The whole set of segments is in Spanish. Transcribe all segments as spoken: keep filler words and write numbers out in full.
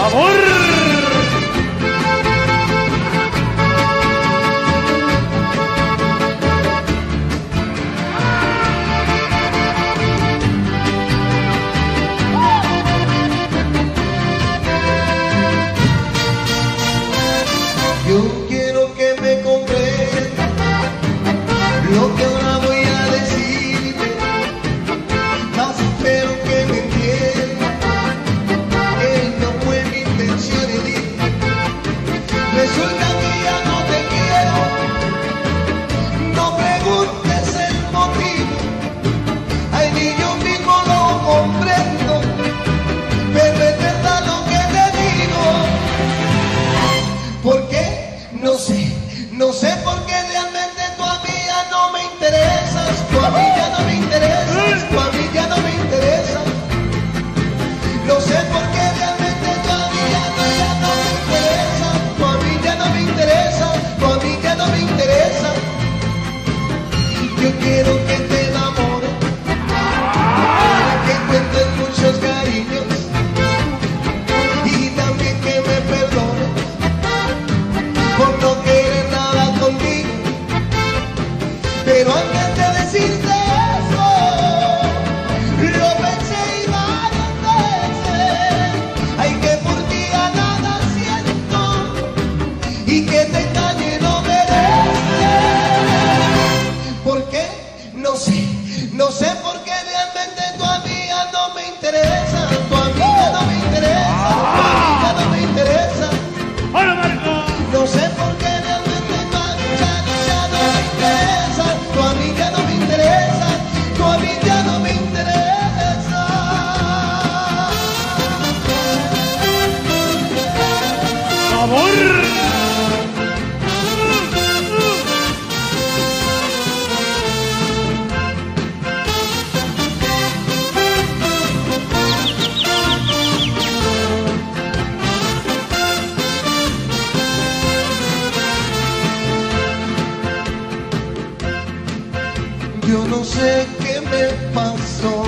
Yo quiero que me comprendas lo que ahora voy a decirte, más espero que me entiendas, que no fue mi intención herirte. Resulta que ya no te quiero, no preguntes el motivo, ay ni yo mismo lo comprendo, pero es verdad lo que te digo. ¿Por qué? No sé, no sé por qué realmente tú a mí ya no me interesas, tú a mí ya no me interesas, tú a mí ya no me interesas. No sé por qué realmente tú a mí ya no, ya no me interesas, tú a mí ya no me interesas, tú a mí ya no me interesas. Yo quiero que te enamores, que encuentres muchos cariños y también que me perdones por no querer nada contigo. Pero antes de decirte eso, lo pensé y varias veces. Ay, que por ti a nada siento y que te engañe no merece. ¿Por qué? No sé, no sé por qué realmente tú a mí ya no me interesa, tú a mí ya no me interesa, tú a mí ya no me interesa. No sé por qué realmente tú a mí ya no, ya no me interesa, tú a mí ya no me interesa, tú a mí ya no me interesa. ¡Amor! Yo no sé qué me pasó,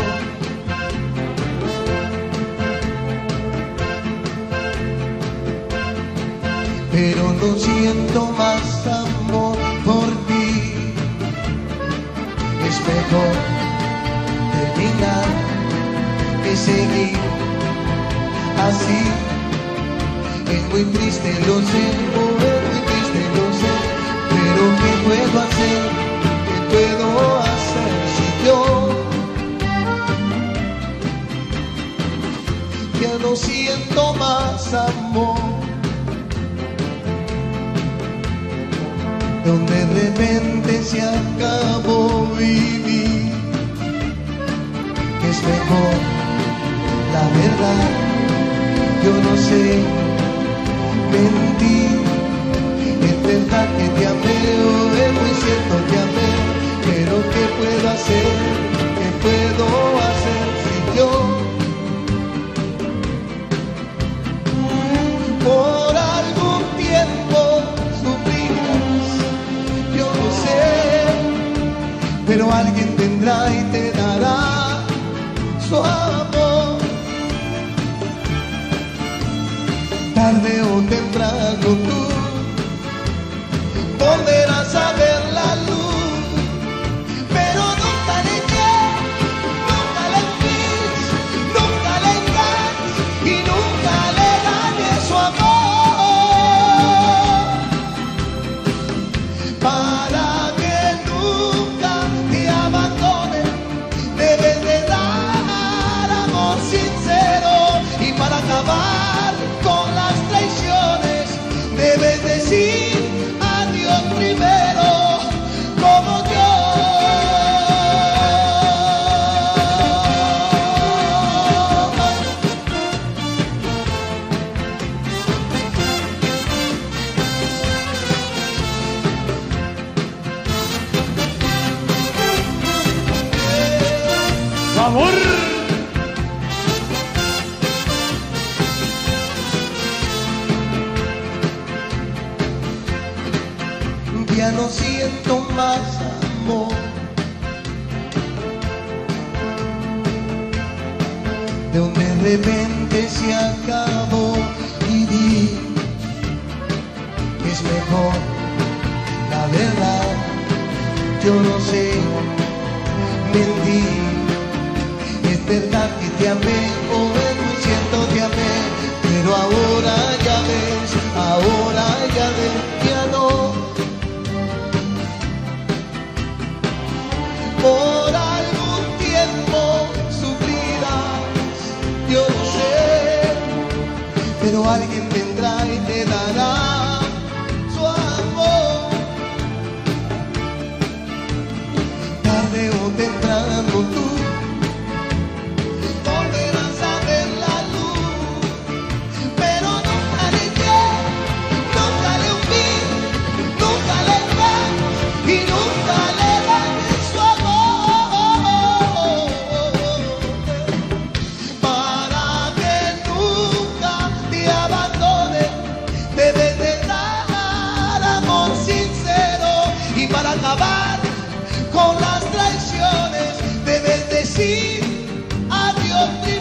pero no siento más amor por ti. Es mejor terminar que seguir así. Es muy triste, lo sé, oh, es muy triste, lo sé, pero ¿qué puedo hacer? Puedo hacer si yo ya no siento más amor, donde de repente se acabó vivir. Es mejor, la verdad, yo no sé mentir. Es verdad que te amé, oh, es muy cierto que amé. Pero ¿qué puedo hacer? ¿Qué puedo hacer si yo por algún tiempo sufrimos? Yo no sé, pero alguien vendrá y te dará su amor. Tarde o temprano tú volverás a ver la luz. Pero nunca le quieres, nunca le envíes, nunca le engañes y nunca le dañes su amor. Para que nunca te abandone, debes de dar amor sincero. Y para acabar con las traiciones, debes decir adiós primero, como yo. ¡Amor! Ya no siento más amor, de donde de repente se acabó mejor. La verdad, yo no sé mentir. Es verdad que te amé, oh, es muy cierto te amé, pero ahora ya ves, ahora ya ves, ya no. Por algún tiempo sufrirás, yo no sé, pero alguien vendrá y te dará su amor. Tarde o temprano tú volverás a ver la luz, pero nunca le quiero, nunca le humilles, nunca le engañes y nunca le dañes su amor. Para que nunca te abandone, debes de dar amor sincero, y para acabar con las traiciones debes decir adiós.